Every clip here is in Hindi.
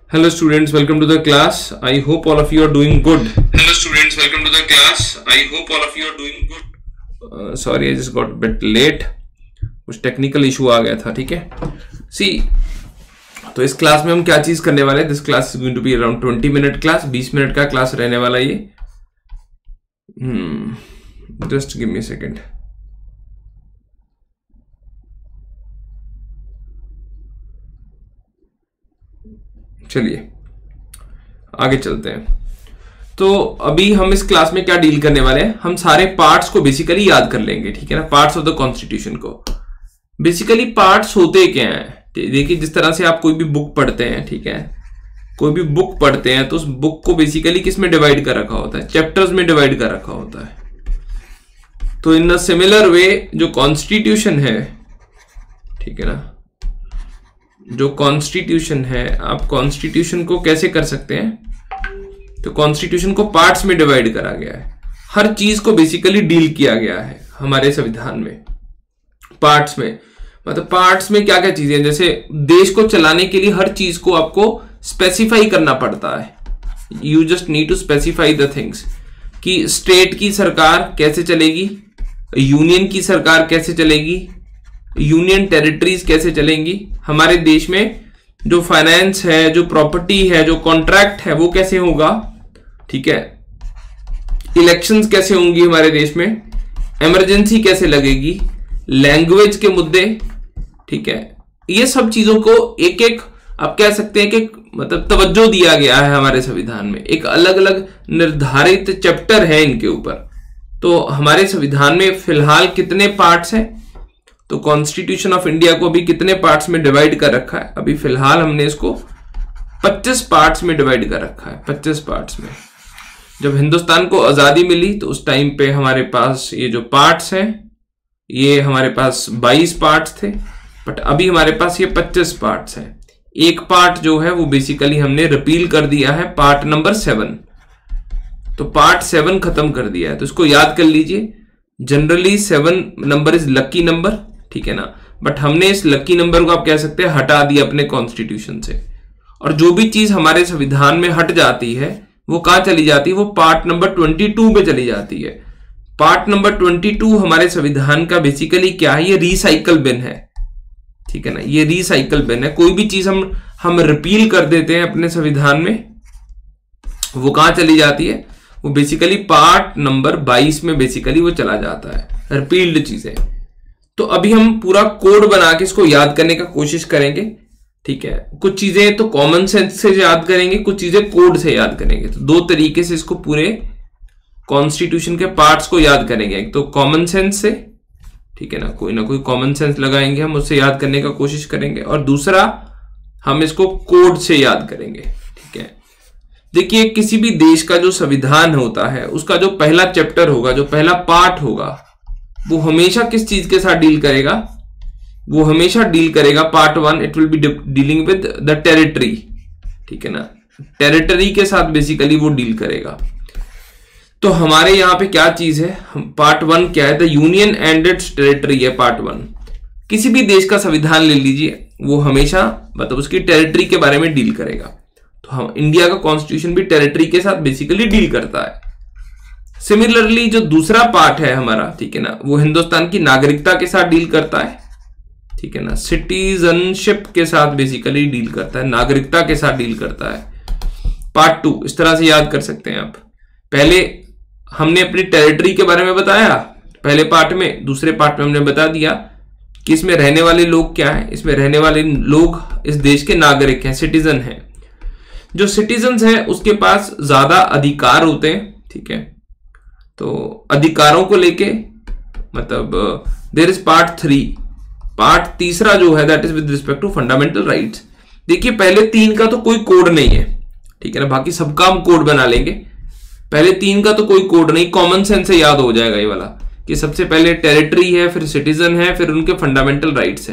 Hello students, welcome to the class. I hope all of you are doing good. Hello students, welcome to the class. I hope all of you are doing good. Sorry, I just got a bit late. कुछ टेक्निकल इशू आ गया था, ठीक है. सी, तो इस क्लास में हम क्या चीज करने वाले हैं. This class is going to be around 20 minute class. 20 minute का क्लास रहने वाला ये. Just give me a second. चलिए आगे चलते हैं. तो अभी हम इस क्लास में क्या डील करने वाले हैं, हम सारे पार्ट्स को बेसिकली याद कर लेंगे, ठीक है ना. पार्ट्स ऑफ द कॉन्स्टिट्यूशन को. बेसिकली पार्ट्स होते क्या हैं, देखिए जिस तरह से आप कोई भी बुक पढ़ते हैं, ठीक है, कोई भी बुक पढ़ते हैं तो उस बुक को बेसिकली किस में डिवाइड कर रखा होता है, चैप्टर्स में डिवाइड कर रखा होता है. तो इन द सिमिलर वे जो कॉन्स्टिट्यूशन है, ठीक है ना, जो कॉन्स्टिट्यूशन है, आप कॉन्स्टिट्यूशन को कैसे कर सकते हैं, तो कॉन्स्टिट्यूशन को पार्ट्स में डिवाइड करा गया है. हर चीज को बेसिकली डील किया गया है हमारे संविधान में पार्ट्स में. मतलब पार्ट्स में क्या क्या चीजें, जैसे देश को चलाने के लिए हर चीज को आपको स्पेसिफाई करना पड़ता है. You just need to specify the things कि स्टेट की सरकार कैसे चलेगी, यूनियन की सरकार कैसे चलेगी, यूनियन टेरिटरीज कैसे चलेंगी, हमारे देश में जो फाइनेंस है, जो प्रॉपर्टी है, जो कॉन्ट्रैक्ट है वो कैसे होगा, ठीक है, इलेक्शंस कैसे होंगी हमारे देश में, इमरजेंसी कैसे लगेगी, लैंग्वेज के मुद्दे, ठीक है. ये सब चीजों को एक एक आप कह सकते हैं कि मतलब तवज्जो दिया गया है हमारे संविधान में. एक अलग अलग निर्धारित चैप्टर है इनके ऊपर. तो हमारे संविधान में फिलहाल कितने पार्ट्स हैं, तो कॉन्स्टिट्यूशन ऑफ इंडिया को अभी कितने पार्ट्स में डिवाइड कर रखा है, अभी फिलहाल हमने इसको 25 पार्ट्स में डिवाइड कर रखा है. 25 पार्ट्स में. जब हिंदुस्तान को आजादी मिली तो उस टाइम पे हमारे पास ये जो पार्ट्स हैं, ये हमारे पास 22 पार्ट्स थे, बट अभी हमारे पास ये 25 पार्ट्स हैं. एक पार्ट जो है वो बेसिकली हमने रिपील कर दिया है, पार्ट नंबर 7. तो पार्ट 7 खत्म कर दिया है. तो इसको याद कर लीजिए. Generally 7 number is lucky number, ठीक है ना, बट हमने इस लकी नंबर को आप कह सकते हैं हटा दिया अपने कॉन्स्टिट्यूशन से. और जो भी चीज हमारे संविधान में हट जाती है वो कहां चली जाती है, वो पार्ट नंबर 22 पे चली जाती है. पार्ट नंबर 22 हमारे संविधान का बेसिकली क्या है, ये रिसाइकल बिन है, ठीक है ना. ये रिसाइकल बिन है. कोई भी चीज हम रिपील कर देते हैं अपने संविधान में, वो कहां चली जाती है, वो बेसिकली पार्ट नंबर 22 में बेसिकली वो चला जाता है, रिपील्ड चीजें. तो अभी हम पूरा कोड बना के इसको याद करने का कोशिश करेंगे, ठीक है. कुछ चीजें तो कॉमन सेंस से याद करेंगे, कुछ चीजें कोड से याद करेंगे. तो दो तरीके से इसको पूरे कॉन्स्टिट्यूशन के पार्ट्स को याद करेंगे. एक तो कॉमन सेंस से, ठीक है ना कोई कॉमन सेंस लगाएंगे, हम उससे याद करने का कोशिश करेंगे, और दूसरा हम इसको कोड से याद करेंगे, ठीक है. देखिए किसी भी देश का जो संविधान होता है उसका जो पहला चैप्टर होगा, जो पहला पार्ट होगा, वो हमेशा किस चीज के साथ डील करेगा, वो हमेशा डील करेगा part 1 it will be dealing with the territory, ठीक है ना. टेरिटरी के साथ बेसिकली वो डील करेगा. तो हमारे यहां पे क्या चीज है, पार्ट 1 क्या है, the union and its territory है पार्ट 1. किसी भी देश का संविधान ले लीजिए, वो हमेशा मतलब उसकी टेरिटरी के बारे में डील करेगा. तो हम इंडिया का कॉन्स्टिट्यूशन भी टेरिटरी के साथ बेसिकली डील करता है. सिमिलरली जो दूसरा पार्ट है हमारा, ठीक है ना, वो हिंदुस्तान की नागरिकता के साथ डील करता है, ठीक है ना, सिटीजनशिप के साथ बेसिकली डील करता है, नागरिकता के साथ डील करता है. पार्ट 2 इस तरह से याद कर सकते हैं आप. पहले हमने अपनी टेरिटरी के बारे में बताया पहले पार्ट में, दूसरे पार्ट में हमने बता दिया कि इसमें रहने वाले लोग क्या हैं. इसमें रहने वाले लोग इस देश के नागरिक हैं, सिटीजन हैं. जो सिटीजन्स हैं उसके पास ज्यादा अधिकार होते हैं, ठीक है. तो अधिकारों को लेके मतलब देयर इज पार्ट 3. पार्ट तीसरा जो है that is with respect to fundamental rights. देखिए पहले 3 का तो कोई कोड नहीं है, ठीक है ना, बाकी सबका हम कोड बना लेंगे. पहले 3 का तो कोई कोड नहीं, कॉमन सेंस से याद हो जाएगा ये वाला कि सबसे पहले टेरिटरी है, फिर सिटीजन है, फिर उनके फंडामेंटल राइट्स है.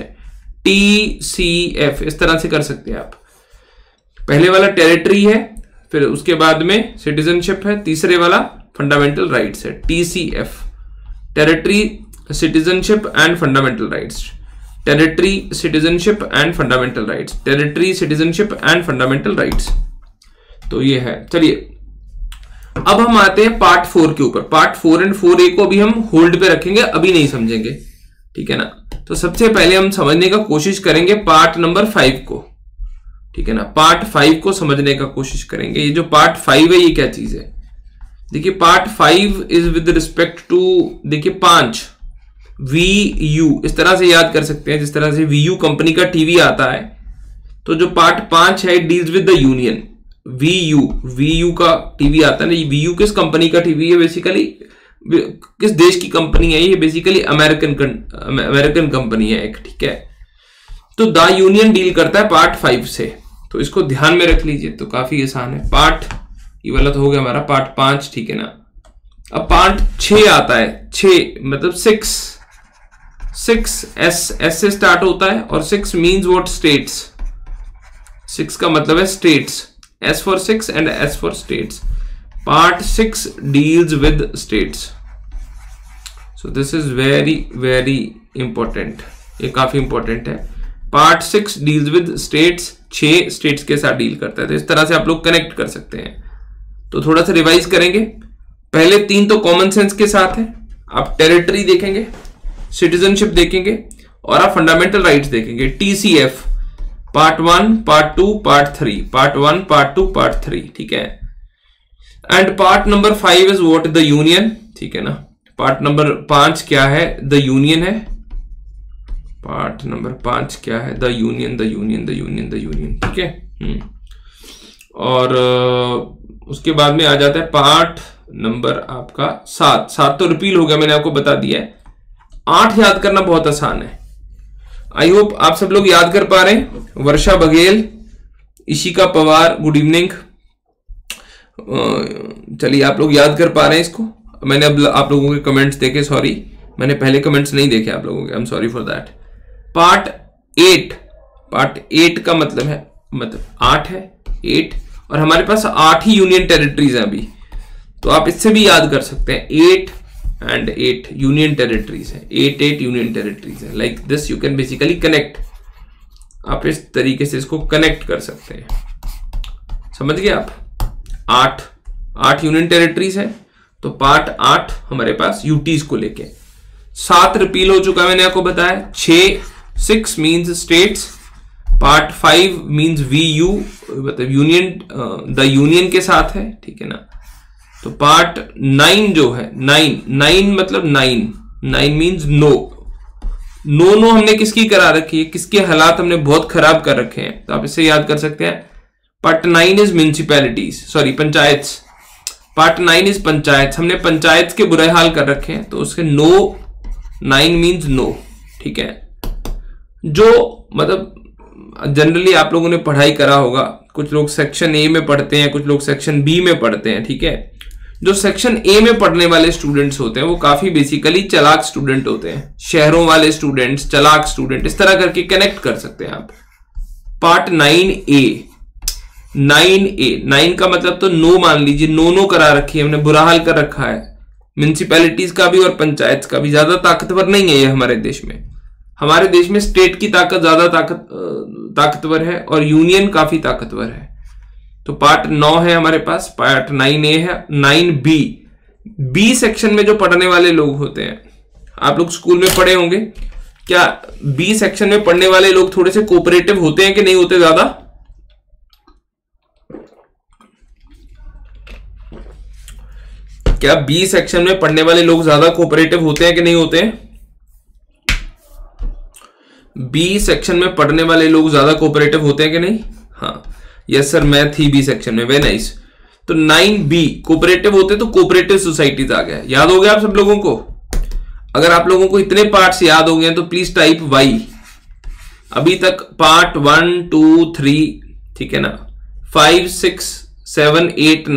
TCF इस तरह से कर सकते हैं आप. पहले वाला टेरिटरी है, फिर उसके बाद में सिटीजनशिप है, तीसरे वाला फंडामेंटल राइट्स है, TCF, territory, citizenship and fundamental rights. Territory, citizenship and fundamental rights, territory, citizenship and fundamental rights. तो ये है। चलिए अब हम आते हैं पार्ट 4 के ऊपर। पार्ट 4 एंड 4A को अभी हम होल्ड पे रखेंगे, अभी नहीं समझेंगे, ठीक है ना। तो सबसे पहले हम समझने का कोशिश करेंगे पार्ट नंबर 5 को, ठीक है ना। पार्ट 5 को समझने का कोशिश करेंगे। ये जो पार्ट 5 है ये क्या चीज है? देखिए part 5 is with respect to, देखिए 5 VU, इस तरह से याद कर सकते हैं जिस तरह से VU कंपनी का टीवी आता है। तो जो पार्ट 5 है deals with the union. VU का टीवी आता है ना, VU किस कंपनी का टीवी है? बेसिकली किस देश की कंपनी है ये? बेसिकली अमेरिकन कंपनी है एक, ठीक है। तो द यूनियन डील करता है पार्ट 5 से, तो इसको ध्यान में रख लीजिए। तो काफी आसान है। पार्ट ये वाला तो हो गया हमारा पार्ट 5, ठीक है ना। अब पार्ट 6 आता है। 6 मतलब 6 S से स्टार्ट होता है और 6 मीन्स व्हाट? स्टेट्स। 6 का मतलब है states. S for 6 and S for states. Part 6 deals with states. So this is very important. ये काफी important है। Part 6 deals with states. 6 states के साथ डील करता है। तो इस तरह से आप लोग कनेक्ट कर सकते हैं। तो थोड़ा सा रिवाइज करेंगे। पहले 3 तो कॉमन सेंस के साथ है। आप टेरिटरी देखेंगे, सिटीजनशिप देखेंगे और आप फंडामेंटल राइट्स देखेंगे। TCF part 1, part 2, part 3, part 1, part 2, part 3, ठीक है। And part number 5 is what? The union, ठीक है ना। पार्ट नंबर 5 क्या है? द यूनियन है। पार्ट नंबर 5 क्या है? The union, the union, the union, the union, ठीक है। और उसके बाद में आ जाता है पार्ट नंबर आपका 7 तो रिपील हो गया, मैंने आपको बता दिया है। 8 याद करना बहुत आसान है। आई होप आप सब लोग याद कर पा रहे हैं। Varsha Baghel, Ishika Pawar, good evening. चलिए आप लोग याद कर पा रहे हैं इसको। मैंने अब आप लोगों के कमेंट्स देखे, सॉरी मैंने पहले कमेंट्स नहीं देखे आप लोगों के, I am sorry for that. Part 8 का मतलब है, मतलब 8 है, 8, और हमारे पास 8 ही यूनियन टेरिटरीज हैं अभी। तो आप इससे भी याद कर सकते हैं। 8 and 8 यूनियन टेरिटरीज है। 8 यूनियन टेरिटरीज है। Like this you can basically connect. आप इस तरीके से इसको कनेक्ट कर सकते हैं। समझ गए आप? 8 यूनियन टेरिटरीज है। तो पार्ट 8 हमारे पास यूटीज को लेके। 7 रिपील हो चुका, मैंने आपको बताया। 6 means states. Part 5 means VU, मतलब यूनियन, द यूनियन के साथ है, ठीक है ना। तो पार्ट 9 जो है, 9 मतलब 9 मीन्स नो हमने किसकी करा रखी है? किसके हालात हमने बहुत खराब कर रखे हैं। तो आप इसे याद कर सकते हैं। Part 9 is municipalities, sorry panchayat. Part 9 is panchayat. हमने पंचायत के बुरे हाल कर रखे हैं, तो उसके 9 मीन्स नो, ठीक है। जो मतलब जनरली आप लोगों ने पढ़ाई करा होगा, कुछ लोग सेक्शन A में पढ़ते हैं, कुछ लोग सेक्शन B में पढ़ते हैं, ठीक है। जो सेक्शन A में पढ़ने वाले स्टूडेंट्स होते हैं वो काफी बेसिकली चालाक स्टूडेंट होते हैं। शहरों वाले स्टूडेंट्स, चालाक स्टूडेंट, इस तरह करके कनेक्ट कर सकते हैं आप। पार्ट 9A, 9 का मतलब तो नो मान लीजिए, नो करा रखी है हमने, बुरा हाल कर रखा है। म्युनिसिपैलिटीज का भी और पंचायत का भी। ज्यादा ताकतवर नहीं है ये हमारे देश में। हमारे देश में स्टेट की ताकत ज्यादा ताकतवर है और यूनियन काफी ताकतवर है। तो पार्ट 9 है हमारे पास। पार्ट 9A है। 9B सेक्शन में जो पढ़ने वाले लोग होते हैं, आप लोग स्कूल में पढ़े होंगे। क्या B सेक्शन में पढ़ने वाले लोग थोड़े से कोऑपरेटिव होते हैं कि नहीं होते? ज्यादा क्या B सेक्शन में पढ़ने वाले लोग ज्यादा कोऑपरेटिव होते हैं कि नहीं होते हैं? B सेक्शन में पढ़ने वाले लोग ज्यादा कोऑपरेटिव होते हैं कि नहीं? हाँ, यस सर, मैं थी B सेक्शन में। Very nice. तो 9B कोऑपरेटिव होते, तो कोऑपरेटिव सोसाइटीज आ गया। याद हो गया आप सब लोगों को? अगर आप लोगों को इतने पार्ट्स याद हो गए तो प्लीज टाइप Y। अभी तक पार्ट 1, 2, 3, ठीक है ना, 5, 6, 7, 8,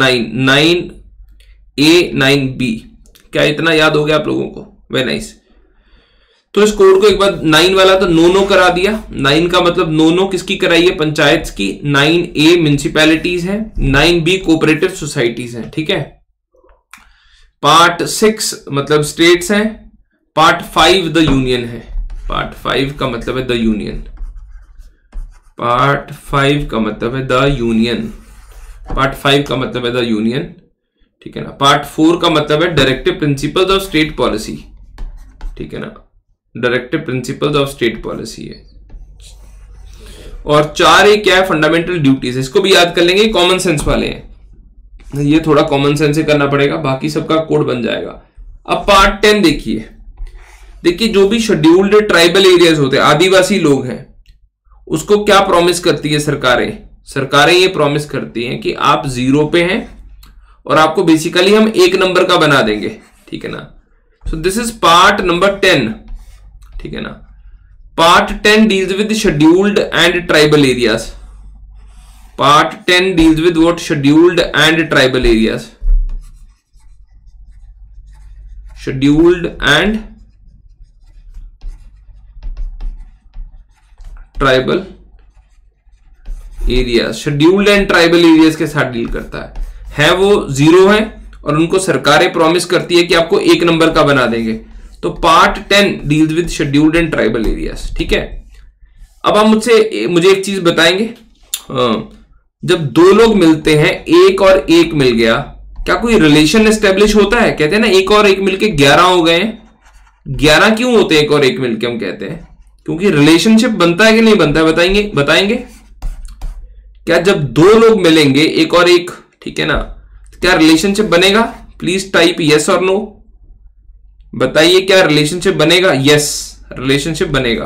9 A 9B, क्या इतना याद हो गया आप लोगों को? Very nice. तो इस कोड को एक बार 9 वाला तो नो करा दिया। 9 का मतलब नो किसकी कराई है? पंचायत की। 9A म्युनिसिपैलिटीज है। 9B कोऑपरेटिव सोसाइटीज है, ठीक है। पार्ट 6 मतलब स्टेट्स हैं। पार्ट 5 द यूनियन है। पार्ट 5 का मतलब है द यूनियन। पार्ट 5 का मतलब है द यूनियन। पार्ट 5 का मतलब है द यूनियन, ठीक है ना। पार्ट 4 का मतलब है directive principles of state policy, ठीक है ना। Directive principles of state policy है। और 4 ये क्या है, फंडामेंटल ड्यूटीज। इसको भी याद कर लेंगे, कॉमन सेंस वाले हैं, ये थोड़ा कॉमन सेंस से करना पड़ेगा, बाकी सबका कोड बन जाएगा। अब पार्ट 10 देखिए। देखिए जो भी शेड्यूल्ड ट्राइबल एरियाज होते हैं, आदिवासी लोग हैं, उसको क्या प्रॉमिस करती है सरकारें? सरकारें ये प्रॉमिस करती हैं कि आप 0 पे हैं और आपको बेसिकली हम 1 नंबर का बना देंगे, ठीक है ना। So this is part number 10, ठीक है ना। Part 10 deals with scheduled and tribal areas. Part 10 deals with what? Scheduled and tribal areas. Scheduled and tribal areas. Scheduled and tribal areas के साथ डील करता है वो 0 है और उनको सरकारें प्रॉमिस करती है कि आपको 1 नंबर का बना देंगे। तो part 10 deals with scheduled and tribal areas, ठीक है। अब आप मुझे एक चीज बताएंगे, जब 2 लोग मिलते हैं, 1 और 1 मिल गया, क्या कोई रिलेशन एस्टेब्लिश होता है? कहते हैं ना 1 और 1 मिलके 11 हो गए। 11 क्यों होते हैं 1 और 1 मिलके? हम कहते हैं क्योंकि रिलेशनशिप बनता है कि नहीं बनता है? बताएंगे क्या जब 2 लोग मिलेंगे 1 और 1, ठीक है ना, क्या रिलेशनशिप बनेगा? प्लीज टाइप यस और नो। बताइए क्या रिलेशनशिप बनेगा? यस, रिलेशनशिप बनेगा।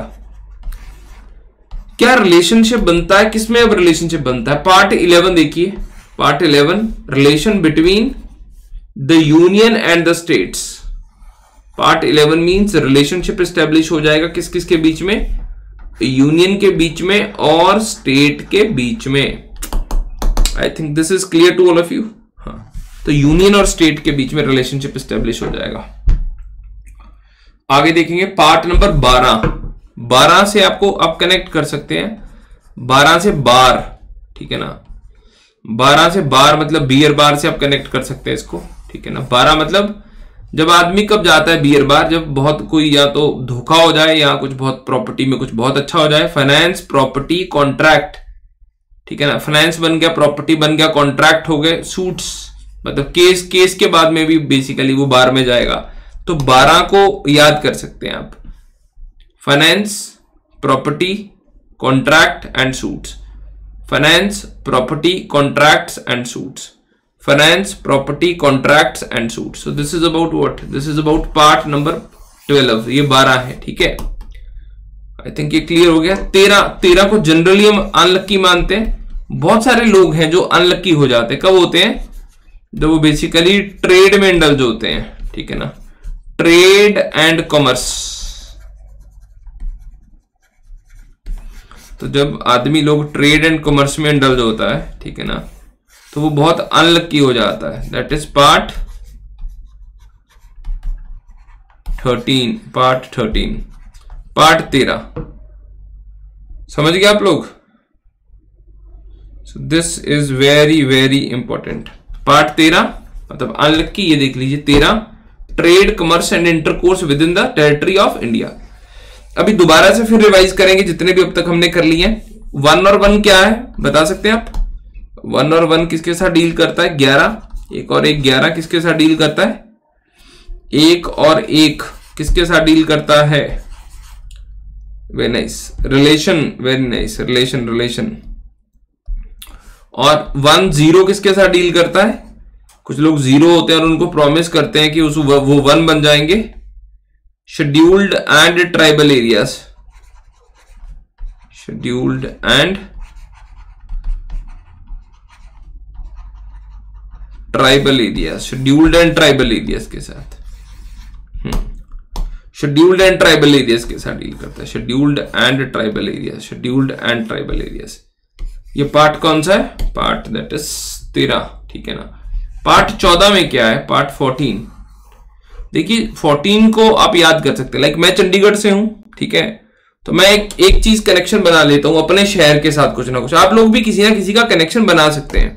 क्या रिलेशनशिप बनता है? किसमें अब रिलेशनशिप बनता है? पार्ट 11 देखिए। Part 11 relation between the union and the states. Part 11 means relationship establish हो जाएगा किस किस के बीच में? यूनियन के बीच में और स्टेट के बीच में। I think this is clear to all of you. हाँ, तो यूनियन और स्टेट के बीच में रिलेशनशिप एस्टेब्लिश हो जाएगा। आगे देखेंगे पार्ट नंबर 12। 12 से आपको आप कनेक्ट कर सकते हैं 12 से बार, ठीक है ना। 12 से बार मतलब बियर बार से आप कनेक्ट कर सकते हैं इसको, ठीक है ना। 12 मतलब जब आदमी कब जाता है बियर बार? जब बहुत कोई या तो धोखा हो जाए या कुछ बहुत प्रॉपर्टी में कुछ बहुत अच्छा हो जाए। फाइनेंस, प्रॉपर्टी, कॉन्ट्रैक्ट, ठीक है ना। फाइनेंस बन गया, प्रॉपर्टी बन गया, कॉन्ट्रैक्ट हो गए, सूट्स मतलब केस के बाद में भी बेसिकली वो बार में जाएगा। तो 12 को याद कर सकते हैं आप। Finance, property, contract and suits. Finance, property, contracts and suits. Finance, property, contracts and suits. So this is about what? This is about part number 12. ये 12 है, ठीक है। I think ये क्लियर हो गया। 13 को जनरली हम अनलक्की मानते हैं। बहुत सारे लोग हैं जो अनलक्की हो जाते हैं। कब होते हैं? जब वो बेसिकली ट्रेड में इंडल्ज होते हैं, ठीक है ना। Trade and commerce. तो जब आदमी लोग ट्रेड एंड कॉमर्स में इंडल्ज होता है, ठीक है ना, तो वो बहुत अनलक्की हो जाता है। That is part 13। Part 13, part 13 समझ गए आप लोग? So this is very very important. Part 13 मतलब अनलक्की, ये देख लीजिए। 13 trade, commerce and intercourse within the territory of India. अभी दोबारा से फिर रिवाइज करेंगे जितने भी अब तक हमने कर लिए हैं। 1 और 1 क्या है बता सकते हैं आप? 1 और 1 किसके साथ डील करता है? 11। 1 और 1 11 किसके साथ डील करता है? 1 और 1 किसके साथ डील करता है? Very nice, relation, very nice, relation. और 1 0 किसके साथ डील करता है? कुछ लोग 0 होते हैं और उनको प्रॉमिस करते हैं कि वो 1 बन जाएंगे। Scheduled and tribal areas. Scheduled and tribal area. Scheduled and tribal areas के साथ, शेड्यूल्ड एंड ट्राइबल एरियाज के साथ डील करता है। Scheduled and tribal areas, scheduled and tribal areas. ये पार्ट कौन सा है? पार्ट दैट इज 13, ठीक है ना। पार्ट 14 में क्या है? पार्ट 14। देखिए 14 को आप याद कर सकते हैं। लाइक मैं चंडीगढ़ से हूं, ठीक है, तो मैं एक चीज कनेक्शन बना लेता हूं अपने शहर के साथ, कुछ ना कुछ। आप लोग भी किसी ना किसी का कनेक्शन बना सकते हैं।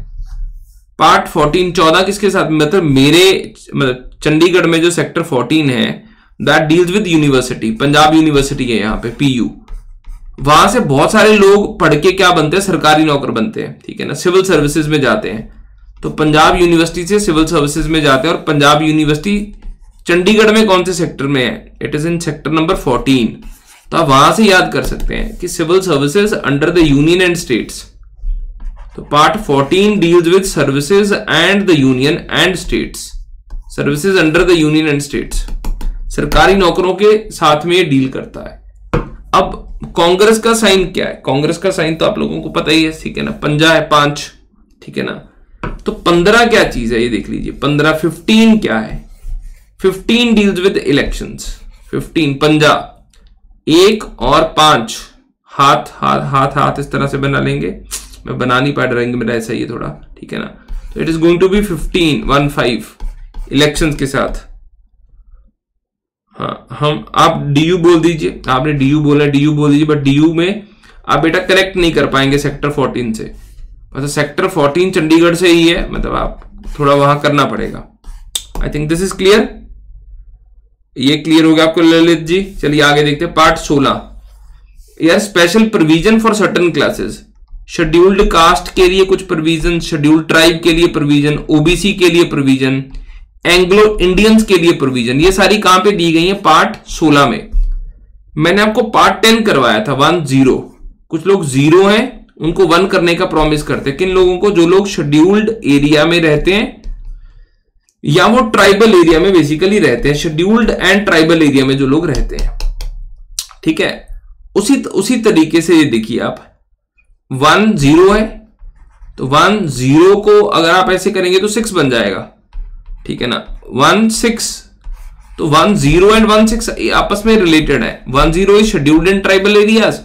पार्ट 14 14 किसके साथ? मतलब मेरे चंडीगढ़ में जो सेक्टर 14 है that deals with university, Punjab university है यहाँ पे PU, वहां से बहुत सारे लोग पढ़ के क्या बनते हैं, सरकारी नौकर बनते हैं, ठीक है ना, सिविल सर्विसेज में जाते हैं। तो पंजाब यूनिवर्सिटी से सिविल सर्विसेज में जाते हैं, और पंजाब यूनिवर्सिटी चंडीगढ़ में कौन से सेक्टर में है, it is in sector number 14। तो आप वहां से याद कर सकते हैं कि civil services under the union and states. तो part 14 deals with services and the union and states, services under the union and states, सरकारी नौकरों के साथ में ये डील करता है। अब कांग्रेस का साइन क्या है, कांग्रेस का साइन तो आप लोगों को पता ही है, ठीक है ना, पंजा है 5, ठीक है ना। तो 15 क्या चीज है ये देख लीजिए, 15 क्या है, 15 डील्स विद इलेक्शंस, 15 पंजा 1 और 5 हाथ हाथ हाथ हाथ इस तरह से बना लेंगे, मैं बना नहीं पा ड्राइंग मेरा ऐसा ही है थोड़ा, ठीक है ना। तो it is going to be 15 elections के साथ। हाँ, हम आप DU बोल दीजिए, आपने DU बोला, DU बोल दीजिए, बट DU में आप बेटा कनेक्ट नहीं कर पाएंगे सेक्टर 14 से, मतलब सेक्टर 14 चंडीगढ़ से ही है, मतलब आप थोड़ा वहां करना पड़ेगा। I think this is clear, ये क्लियर हो गया आपको ललित जी। चलिए आगे देखते हैं पार्ट 16 यार, special provision for certain classes, scheduled caste के लिए कुछ प्रोविजन, शेड्यूल्ड ट्राइब के लिए प्रोविजन, OBC के लिए प्रोविजन, एंग्लो इंडियंस के लिए प्रोविजन, ये सारी कहां पे दी गई है, पार्ट 16 में। मैंने आपको पार्ट 10 करवाया था 10, कुछ लोग 0 हैं उनको 1 करने का प्रॉमिस करते हैं, किन लोगों को, जो लोग शेड्यूल्ड एरिया में रहते हैं या वो ट्राइबल एरिया में बेसिकली रहते हैं, शेड्यूल्ड एंड ट्राइबल एरिया में जो लोग रहते हैं, ठीक है। उसी तरीके से ये देखिए आप 10 है, तो 10 को अगर आप ऐसे करेंगे तो 6 बन जाएगा, ठीक है ना, 16। तो 10 एंड 16 आपस में रिलेटेड है, 10 is scheduled and tribal areas,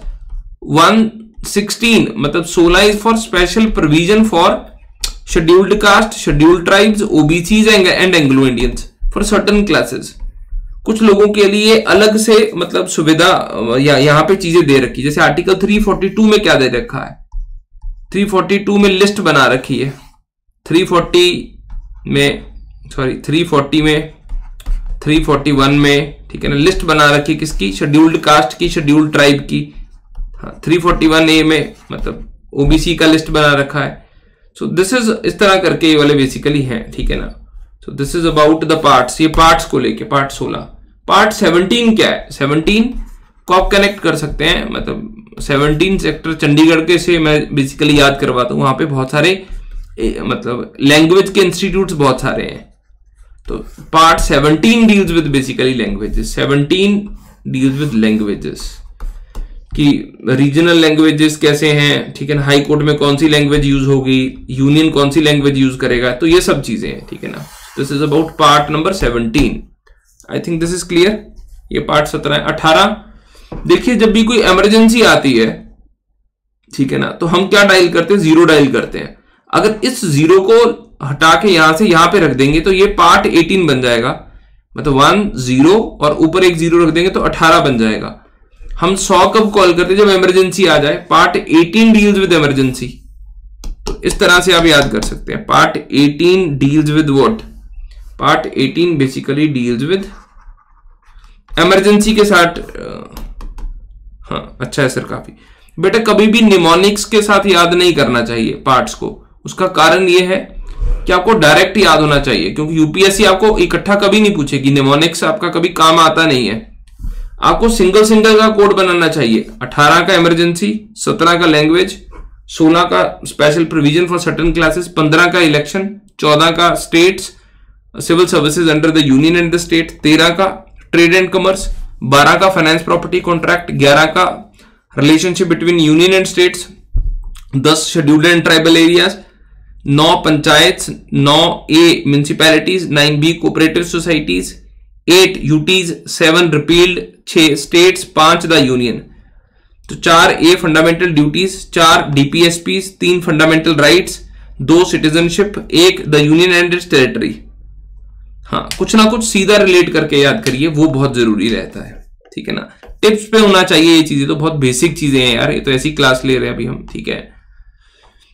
16 मतलब 16 is for special provision for scheduled caste, scheduled tribes, OBCs and Anglo Indians for certain classes. कुछ लोगों के लिए अलग से मतलब सुविधा या यहाँ पे चीजें दे रखी, जैसे आर्टिकल 342 में क्या दे रखा है, 342 में लिस्ट बना रखी है, 340 में 341 में, ठीक है ना, लिस्ट बना रखी किसकी, शेड्यूल्ड कास्ट की, शेड्यूल्ड ट्राइब की। हाँ, 341A में मतलब OBC का लिस्ट बना रखा है। सो दिस इज इस तरह करके ये वाले बेसिकली हैं, ठीक है ना। So this is about the parts, ये पार्ट्स को लेके पार्ट 16। पार्ट 17 क्या है, 17 को आप कनेक्ट कर सकते हैं, मतलब 17 सेक्टर चंडीगढ़ के से मैं बेसिकली याद करवाता हूँ, वहां पे बहुत सारे मतलब लैंग्वेज के इंस्टीट्यूट्स बहुत सारे हैं। तो part 17 deals with basically languages, 17 deals with languages कि रीजनल लैंग्वेजेस कैसे हैं, ठीक है ना, हाई कोर्ट में कौन सी लैंग्वेज यूज होगी, यूनियन कौन सी लैंग्वेज यूज करेगा, तो ये सब चीजें हैं, ठीक है ना। This is about part number 17। I think this is clear. ये पार्ट 17 है। 18 देखिए, जब भी कोई इमरजेंसी आती है, ठीक है ना, तो हम क्या डायल करते हैं, 0 डायल करते हैं। अगर इस 0 को हटा के यहां से यहां पे रख देंगे तो ये पार्ट 18 बन जाएगा, मतलब 10 और ऊपर एक 0 रख देंगे तो 18 बन जाएगा। हम 100 कब कॉल करते हैं, जब इमरजेंसी आ जाए। पार्ट 18 डील्स विद इमरजेंसी, तो इस तरह से आप याद कर सकते हैं। Part 18 deals with what, part 18 basically deals with emergency के साथ। हाँ अच्छा है सर, काफी बेटा कभी भी निमोनिक्स के साथ याद नहीं करना चाहिए पार्ट्स को। उसका कारण यह है कि आपको डायरेक्ट याद होना चाहिए, क्योंकि यूपीएससी आपको इकट्ठा कभी नहीं पूछेगी, निमोनिक्स आपका कभी काम आता नहीं है। आपको सिंगल सिंगल का कोड बनाना चाहिए। 18 का इमरजेंसी, 17 का लैंग्वेज, 16 का special provision for certain classes, 15 का इलेक्शन, 14 का states civil services under the union and the state, 13 का ट्रेड एंड कॉमर्स, 12 का फाइनेंस प्रॉपर्टी कॉन्ट्रैक्ट, 11 का relationship between union and states, 10 scheduled and tribal areas, 9 panchayat, 9A municipalities, 9B cooperative societies, 8 UTs, 7 repealed, 6 states, 5 the union. तो 4A fundamental duties, 4 DPSPs, 3 fundamental rights, 2 citizenship, 1 the union and its territory. हाँ, कुछ ना कुछ सीधा रिलेट करके याद करिए, वो बहुत जरूरी रहता है, ठीक है ना। टिप्स पे होना चाहिए ये चीजें, तो बहुत बेसिक चीजें हैं यार, ये तो ऐसी क्लास ले रहे हैं अभी हम, ठीक है।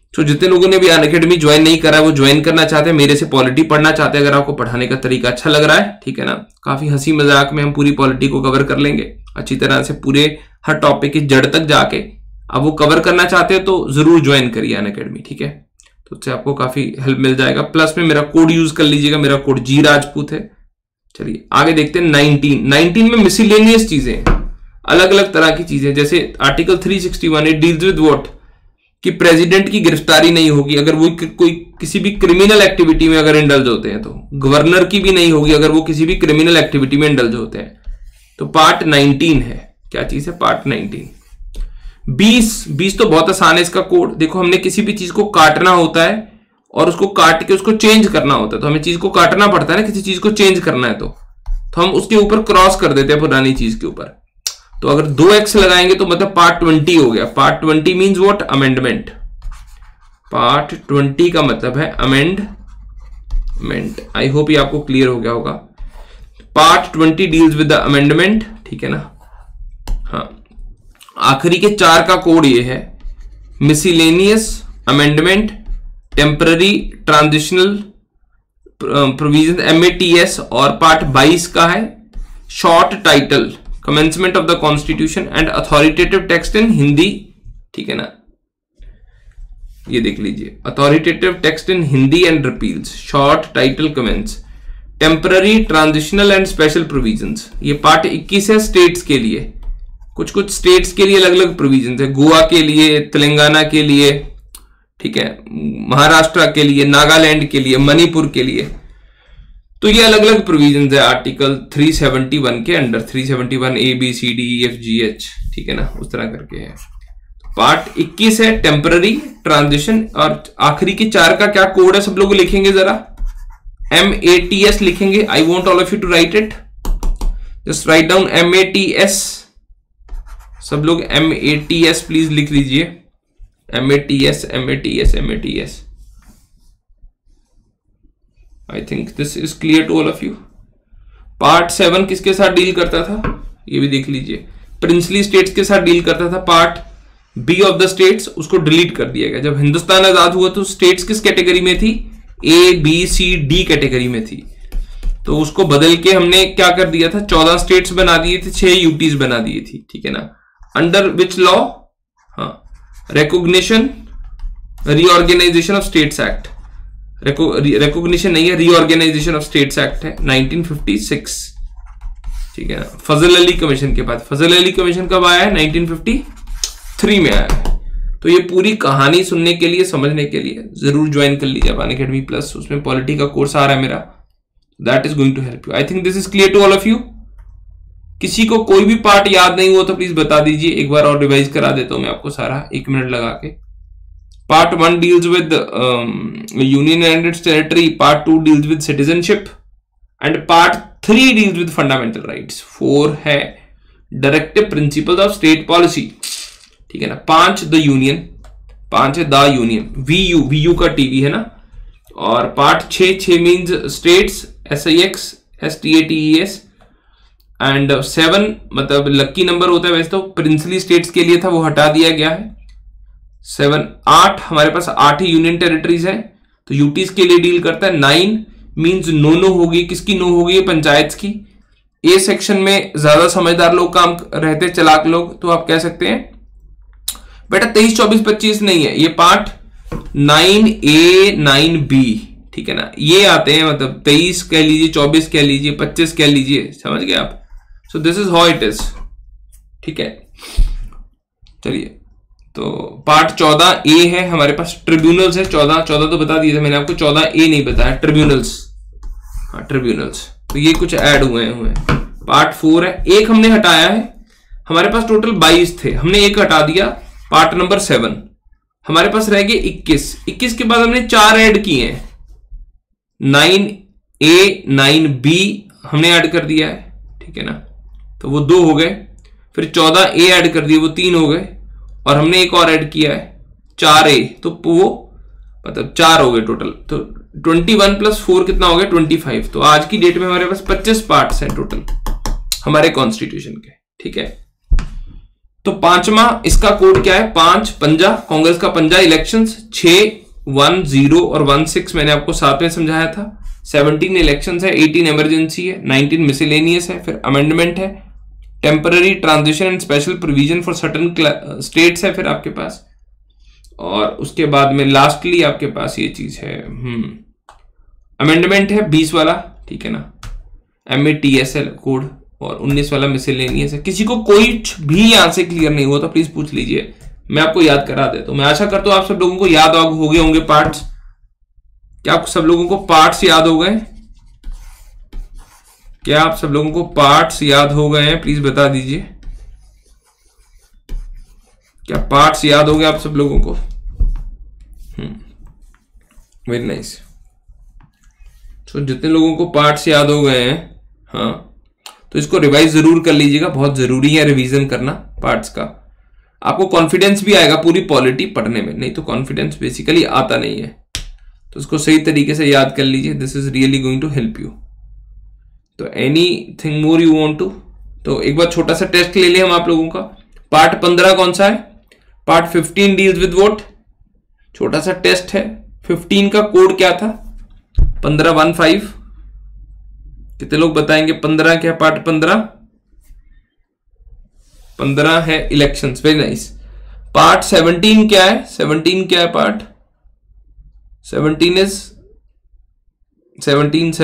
तो जितने लोगों ने भी अनअकैडमी ज्वाइन नहीं करा है वो ज्वाइन करना चाहते हैं, मेरे से पॉलिटी पढ़ना चाहते हैं, अगर आपको पढ़ाने का तरीका अच्छा लग रहा है, ठीक है ना, काफी हंसी मजाक में हम पूरी पॉलिटी को कवर कर लेंगे अच्छी तरह से, पूरे हर टॉपिक की जड़ तक जाके अब वो कवर करना चाहते हैं तो जरूर ज्वाइन करिए अनअकैडमी, ठीक है। तो उससे आपको काफी हेल्प मिल जाएगा। प्लस में मेरा कोड यूज कर लीजिएगा, मेरा कोड जी राजपूत है। चलिए आगे देखते हैं 19 में मिसलेनियस चीजें, अलग अलग तरह की चीजें, जैसे article 361 it deals with what, कि प्रेसिडेंट की गिरफ्तारी नहीं होगी अगर वो कोई किसी भी क्रिमिनल एक्टिविटी में अगर इंडल्ज होते हैं, तो गवर्नर की भी नहीं होगी अगर वो किसी भी क्रिमिनल एक्टिविटी में इंडल्ज होते हैं। तो पार्ट 19 है, क्या चीज है, पार्ट 19। 20 तो बहुत आसान है इसका कोड। देखो हमने किसी भी चीज को काटना होता है और उसको काट के उसको चेंज करना होता है, तो हमें चीज को काटना पड़ता है ना, किसी चीज को चेंज करना है तो हम उसके ऊपर क्रॉस कर देते हैं पुरानी चीज के ऊपर। तो अगर 2x लगाएंगे तो मतलब पार्ट 20 हो गया। Part 20 means what, amendment. Part 20 का मतलब है अमेंडमेंट। आई होप ये आपको क्लियर हो गया होगा। Part 20 deals with the amendment, ठीक है ना। हाँ, आखिरी के 4 का कोड ये है, miscellaneous, amendment, temporary, transitional provision, MATS। और पार्ट 22 का है short title, commencement of the constitution and authoritative text in Hindi, ठीक है ना। ये देख लीजिए, authoritative text in Hindi and repeals, short title commence, temporary, transitional and special provisions. ये पार्ट 21 है स्टेट्स के लिए। कुछ कुछ स्टेट्स के लिए अलग अलग प्रोविजंस है, गोवा के लिए, तेलंगाना के लिए, ठीक है, महाराष्ट्र के लिए, नागालैंड के लिए, मणिपुर के लिए। तो ये अलग अलग प्रोविजंस है आर्टिकल 371 के अंडर, 371 ABCDEFGH, ठीक है ना, उस तरह करके है। पार्ट 21 है टेम्पररी, ट्रांजिशन, और आखिरी के 4 का क्या कोड है, सब लोग लिखेंगे जरा, MATS लिखेंगे। I want all of you to write it, just write down MATS। सब लोग MATS प्लीज लिख लीजिए, MATS। I think this is clear to all of you. Part 7 किसके साथ डील करता था, ये भी देख लीजिए, प्रिंसली स्टेट्स के साथ डील करता था। Part B of the states, उसको डिलीट कर दिया गया। जब हिंदुस्तान आजाद हुआ तो स्टेट्स किस कैटेगरी में थी, ABCD कैटेगरी में थी, तो उसको बदल के हमने क्या कर दिया था, 14 स्टेट्स बना दिए थे, 6 यूटीज बना दिए थी, ठीक है ना। अंडर विच लॉ, हाँ, recognition, reorganisation of states act, recognition नहीं है, रीऑर्गेनाइजेशन ऑफ स्टेट्स एक्ट है 1956, ठीक है ना। फजल अली कमीशन के बाद, फजल अली कमीशन कब आया है, 1953 में आया है। तो ये पूरी कहानी सुनने के लिए, समझने के लिए जरूर ज्वाइन कर लीजिए अनअकैडमी प्लस, उसमें पॉलिटी का कोर्स आ रहा है मेरा, that is going to help you. I think this is clear to all of you. किसी को कोई भी पार्ट याद नहीं हुआ तो प्लीज बता दीजिए, एक बार और रिवाइज करा देता हूं मैं आपको सारा, 1 मिनट लगा के। Part 1 deals with union and its territory, Part 2 deals with citizenship, and Part 3 deals with fundamental rights। 4 है directive principles of state policy, ठीक है ना। 5 the union, 5 है the union, VU का TV है ना। और Part 6 means states, SIX, STATES, and 7 मतलब लक्की नंबर होता है वैसे तो, प्रिंसली स्टेट्स के लिए था, वो हटा दिया गया है। 8 हमारे पास 8 ही यूनियन टेरिटरीज है, तो यूटीज के लिए डील करता है। 9 मींस नो होगी, किसकी नो होगी, पंचायत की। ए सेक्शन में ज्यादा समझदार लोग काम रहते, चलाक लोग, तो आप कह सकते हैं बेटा 23, 24, 25 नहीं है, ये पार्ट 9A, 9B, ठीक है ना, ये आते हैं, मतलब 23 कह लीजिए, 24 कह लीजिए, 25 कह लीजिए, समझ गए आप। So this is how it is, ठीक है। चलिए, तो पार्ट 14A है हमारे पास, ट्रिब्यूनल्स है। 14 तो बता दिए थे मैंने आपको, 14A नहीं बताया, ट्रिब्यूनल्स, हाँ ट्रिब्यूनल्स, तो ये कुछ ऐड हुए हैं। पार्ट 4 है, एक हमने हटाया है, हमारे पास टोटल 22 थे, हमने एक हटा दिया, पार्ट नंबर 7, हमारे पास रह गए 21 के बाद हमने 4 ऐड किए हैं, 9A, 9B हमने ऐड कर दिया है, ठीक है ना, तो वो 2 हो गए। फिर 14A ऐड कर दिए, वो 3 हो गए, और हमने एक और ऐड किया है 4A, तो वो मतलब 4 हो गए टोटल। तो 21 + 4 कितना हो गया, 25। तो आज की डेट में हमारे पास 25 पार्ट्स हैं टोटल हमारे कॉन्स्टिट्यूशन के, ठीक है। तो पांचवा इसका कोड क्या है, 5 पंजा, कांग्रेस का पंजा, इलेक्शंस 6, 1, 0 और 1, 6 मैंने आपको साथ में समझाया था। 17 इलेक्शंस है, 18 इमरजेंसी है, 19 मिसलेनियस है, फिर अमेंडमेंट है, temporary transition and special provision for certain states है फिर आपके पास, और उसके बाद में लास्टली आपके पास ये चीज है अमेंडमेंट है 20 वाला, ठीक है ना, MATSL कोड, और 19 वाला मिसलेनियस है। किसी को कोई भी यहां से क्लियर नहीं हुआ तो प्लीज पूछ लीजिए, मैं आपको याद करा देता हूं। मैं आशा करता हूं आप सब लोगों को याद हो गए होंगे पार्ट्स। क्या आप सब लोगों को पार्ट्स याद हो गए? क्या आप सब लोगों को पार्ट्स याद हो गए हैं? प्लीज बता दीजिए, क्या पार्ट्स याद हो गए आप सब लोगों को? Very nice. तो जितने लोगों को पार्ट्स याद हो गए हैं, हाँ, तो इसको रिवाइज जरूर कर लीजिएगा, बहुत जरूरी है रिवीजन करना पार्ट्स का। आपको कॉन्फिडेंस भी आएगा पूरी पॉलिटी पढ़ने में, नहीं तो कॉन्फिडेंस बेसिकली आता नहीं है। तो इसको सही तरीके से याद कर लीजिए, this is really going to help you. तो anything more you want to? तो एक बार छोटा सा टेस्ट ले लिया हम आप लोगों का। पार्ट 15 कौन सा है? Part 15 deals with what? छोटा सा टेस्ट है। 15 का कोड क्या था? 1515। कितने लोग बताएंगे 15 क्या? पार्ट 15 है इलेक्शंस। Very nice. पार्ट 17 क्या है? 17 क्या है? पार्ट 17 इज 17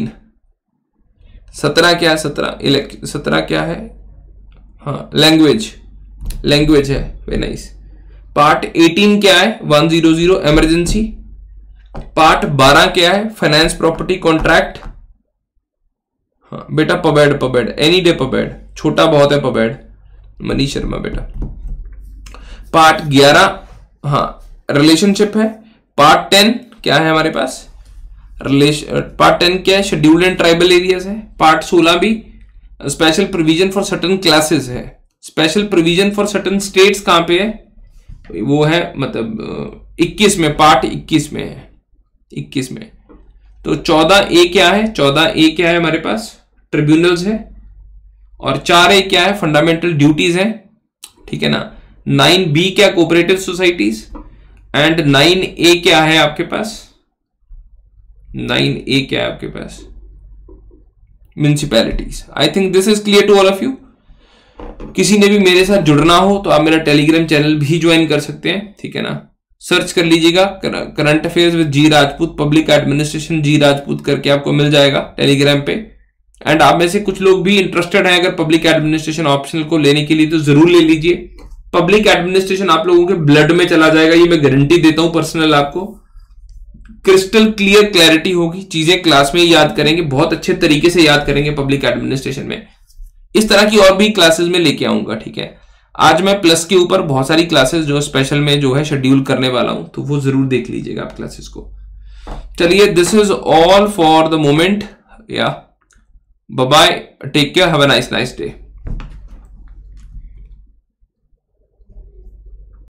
17 क्या है? 17 क्या है? हाँ, लैंग्वेज है। Very nice. पार्ट 18 क्या है? 100 इमरजेंसी। पार्ट 12 क्या है? Finance property contract. हाँ बेटा, पबेड एनी डे पबेड, छोटा बहुत है पबेड, मनीष शर्मा बेटा। पार्ट 11 हाँ रिलेशनशिप है। पार्ट 10 क्या है हमारे पास? पार्ट 10 क्या है? शेड्यूल्ड एंड ट्राइबल एरियाज है। पार्ट 16 भी special provision for certain classes है। Special provision for certain states कहां पे है? वो है मतलब 21 में, पार्ट 21 में है, 21 में। तो 14A क्या है? 14A क्या है हमारे पास? ट्रिब्यूनल्स है। और 4A क्या है? फंडामेंटल ड्यूटीज है, ठीक है ना। 9B क्या? Cooperative societies. एंड 9A क्या है आपके पास? 9A क्या है आपके पास? Municipalities. I think this is clear to all of you. किसी ने भी मेरे साथ जुड़ना हो तो आप मेरा टेलीग्राम चैनल भी ज्वाइन कर सकते हैं, ठीक है ना। सर्च कर लीजिएगा current affairs with G Rajput, public administration G Rajput करके आपको मिल जाएगा टेलीग्राम पे। एंड आप में से कुछ लोग भी इंटरेस्टेड हैं अगर पब्लिक एडमिनिस्ट्रेशन ऑप्शनल को लेने के लिए, तो जरूर ले लीजिए। पब्लिक एडमिनिस्ट्रेशन आप लोगों के ब्लड में चला जाएगा, ये मैं गारंटी देता हूं पर्सनल। आपको क्रिस्टल क्लियर क्लैरिटी होगी, चीजें क्लास में याद करेंगे, बहुत अच्छे तरीके से याद करेंगे पब्लिक एडमिनिस्ट्रेशन में। इस तरह की और भी क्लासेस में लेके आऊंगा, ठीक है। आज मैं प्लस के ऊपर बहुत सारी क्लासेस जो स्पेशल में जो है शेड्यूल करने वाला हूं, तो वो जरूर देख लीजिएगा आप क्लासेस को। चलिए, this is all for the moment. या bye bye, take care, have a nice day.